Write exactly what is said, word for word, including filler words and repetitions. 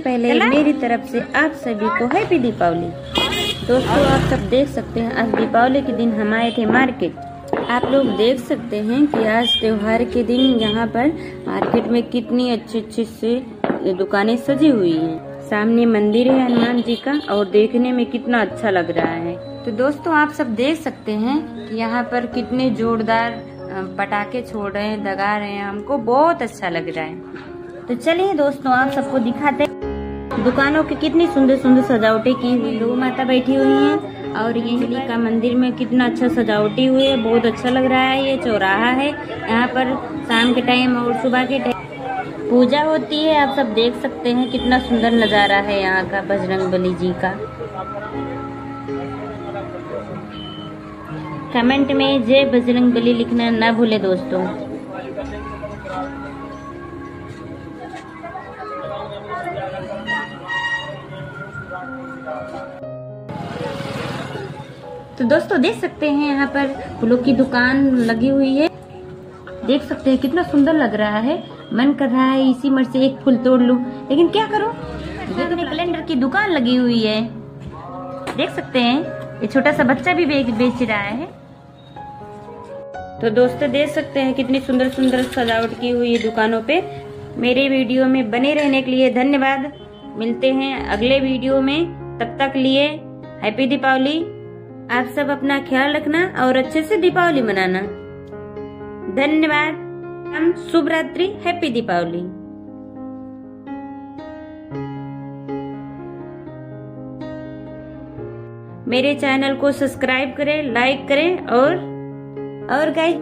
पहले मेरी तरफ से आप सभी को हैप्पी दीपावली। दोस्तों आप सब देख सकते हैं आज दीपावली के दिन हम आए थे मार्केट। आप लोग देख सकते हैं कि आज त्योहार के दिन यहाँ पर मार्केट में कितनी अच्छी अच्छी से दुकानें सजी हुई हैं। सामने मंदिर है हनुमान जी का और देखने में कितना अच्छा लग रहा है। तो दोस्तों आप सब देख सकते हैं कि यहाँ पर कितने जोरदार पटाखे छोड़ रहे हैं, दगा रहे हैं, हमको बहुत अच्छा लग रहा है। तो चलिए दोस्तों आप सबको दिखाते हैं दुकानों की कितनी सुंदर सुंदर सजावटें की हुई। दो माता बैठी हुई हैं और ये हिली का मंदिर में कितना अच्छा सजावटी हुई है, बहुत अच्छा लग रहा है। ये चौराहा है, यहाँ पर शाम के टाइम और सुबह के टाइम पूजा होती है। आप सब देख सकते हैं कितना सुंदर नजारा है यहाँ का बजरंगबली जी का। कमेंट में जय बजरंगबली लिखना ना भूले दोस्तों। तो दोस्तों देख सकते हैं यहाँ पर फूलों की दुकान लगी हुई है। देख सकते हैं कितना सुंदर लग रहा है। मन कर रहा है इसी मर से एक फूल तोड़ लूं, लेकिन क्या करूं। कैलेंडर की दुकान लगी हुई है, देख सकते हैं ये छोटा सा बच्चा भी बेच रहा है। तो दोस्तों देख सकते हैं कितनी सुंदर सुंदर सजावट की हुई है दुकानों पे। मेरे वीडियो में बने रहने के लिए धन्यवाद। मिलते हैं अगले वीडियो में, तब तक लिए हैप्पी दीपावली। आप सब अपना ख्याल रखना और अच्छे से दीपावली मनाना। धन्यवाद। हम शुभ रात्रि, हैप्पी दीपावली। मेरे चैनल को सब्सक्राइब करें, लाइक करें और और गाइस